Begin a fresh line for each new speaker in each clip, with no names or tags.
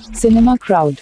Cinema crowd.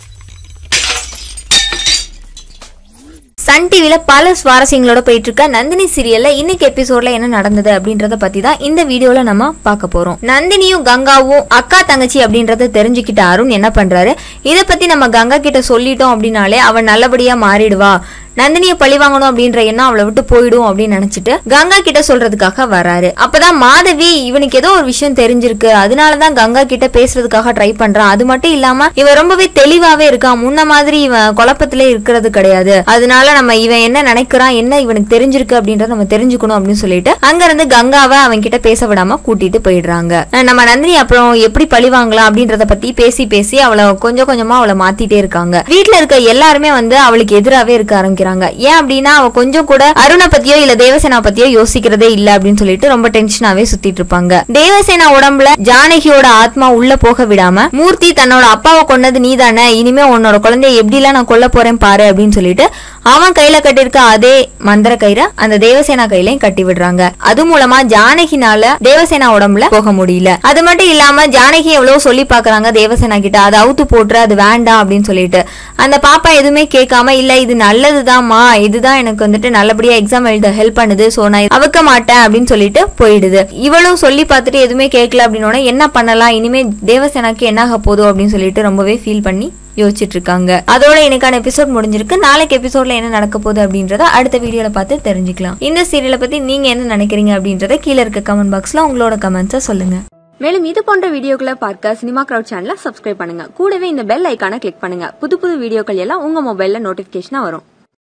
Sun TV பல சுவாரஸ்யங்களோட போயிட்டு இருக்க நந்தினி சீரியல்ல இன்னைக்கு எபிசோட்ல என்ன நடந்தது அப்படின்றத பத்தி தான் இந்த வீடியோல நம்ம பார்க்க போறோம். நந்தினியும் கங்காவும் அக்கா தங்கச்சி அப்படின்றத தெரிஞ்சுக்கிட்ட அருண் என்ன பண்றாரு, இத பத்தி நம்ம கங்கா கிட்ட சொல்லிட்டோம் அப்படின்னாலே அவன் நல்லபடியா மாறிடுவா, நந்தினியை பழி வாங்கணும் அப்படின்ற எண்ணம் அவளை விட்டு போயிடும் அப்படின்னு நினைச்சிட்டு கங்கா கிட்ட சொல்றதுக்காக வராரு. அப்பதான் மாதவி இவனுக்கு ஏதோ ஒரு விஷயம் தெரிஞ்சிருக்கு, அதனாலதான் கங்கா கிட்ட பேசுறதுக்காக ட்ரை பண்றான், அது மட்டும் இல்லாம இவன் ரொம்பவே தெளிவாவே இருக்கான், முன்ன மாதிரி இவன் குழப்பத்திலே இருக்கிறது கிடையாது, அதனால நம்ம இவன் என்ன நினைக்கிறான் என்ன இவனுக்கு தெரிஞ்சிருக்கு அப்படின்றத நம்ம தெரிஞ்சுக்கணும் அப்படின்னு சொல்லிட்டு அங்க இருந்து கங்காவை அவன் கிட்ட பேச விடாம கூட்டிட்டு போயிடுறாங்க. நம்ம நந்தினி அப்புறம் எப்படி பழி வாங்கலாம் அப்படின்றத பத்தி பேசி பேசி அவளை கொஞ்சம் கொஞ்சமா அவளை மாத்திட்டே இருக்காங்க. வீட்டுல இருக்க எல்லாருமே அவளுக்கு எதிராவே இருக்க ஆரம்பிக்கிறாங்க. ஏன் அப்படின்னா அவ கொஞ்சம் கூட அருணை பத்தியோ இல்ல தேவசேனா பத்தியோ யோசிக்கிறதே இல்ல அப்படின்னு சொல்லிட்டு ரொம்ப டென்ஷனாவே சுத்திட்டு இருப்பாங்க. தேவசேனா உடம்புல ஜானகியோட ஆத்மா உள்ள போக விடாம மூர்த்தி தன்னோட அப்பாவை கொன்னது நீதானே, இனிமே உன்னோட குழந்தைய எப்படி எல்லாம் நான் கொல்ல போறேன் பாரு அப்படின்னு சொல்லிட்டு அவன் கையில கட்டிருக்க அதே மந்திர கயிறை அந்த தேவசேனா கையிலையும் கட்டி விடுறாங்க. அது மூலமா ஜானகினால தேவசேனா உடம்புல போக முடியல. அது மட்டும் இல்லாம ஜானகி எவ்வளவு சொல்லி பாக்குறாங்க தேவசேனா கிட்ட, அதை அவுத்து போட்டுரு, அது வேண்டாம் அப்படின்னு சொல்லிட்டு அந்த பாப்பா எதுவுமே கேட்காம இல்ல இது நல்லதுதான்மா, இதுதான் எனக்கு நல்லபடியா எக்ஸாம் எழுத ஹெல்ப் பண்ணுது, சோ நான் அவுக்க மாட்டேன் அப்படின்னு சொல்லிட்டு போயிடுது. இவளும் சொல்லி பார்த்துட்டு எதுவுமே கேட்கல அப்படின்னோட என்ன பண்ணலாம், இனிமே தேவசேனாக்கு என்ன ஆக போதும் அப்படின்னு சொல்லிட்டு ரொம்பவே ஃபீல் பண்ணி யோசிச்சுட்டு இருக்காங்க. அதோட இன்னைக்கான எபிசோட் முடிஞ்சிருக்கு. நாளைக்கு எபிசோட்ல என்ன நடக்க போகுது அப்படின்றத அடுத்த வீடியோல பார்த்து தெரிஞ்சுக்கலாம். இந்த சீரியலை பத்தி நீங்க என்ன நினைக்கிறீங்க அப்படின்றத கீழே இருக்க கமெண்ட் பாக்ஸ்ல உங்களோட கமெண்ட்ஸை சொல்லுங்க. மேலும் இது போன்ற வீடியோக்களை பார்க்க சினிமா கிரவுட் சேனலை சப்ஸ்கிரைப் பண்ணுங்க. கூடவே இந்த பெல் ஐக்கானை கிளிக் பண்ணுங்க. புது புது வீடியோக்கள் எல்லாம் உங்க மொபைல்ல நோட்டிபிகேஷனா வரும்.